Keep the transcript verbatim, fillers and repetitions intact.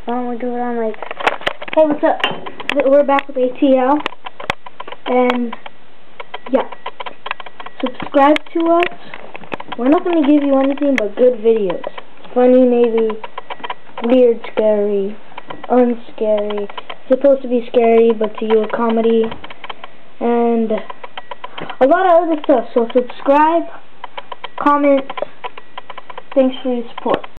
Why don't we do it on like, hey, what's up? We're back with A T L, and yeah, subscribe to us. We're not going to give you anything but good videos. Funny, maybe, weird, scary, unscary. It's supposed to be scary, but to you a comedy, and a lot of other stuff. So subscribe, comment. Thanks for your support.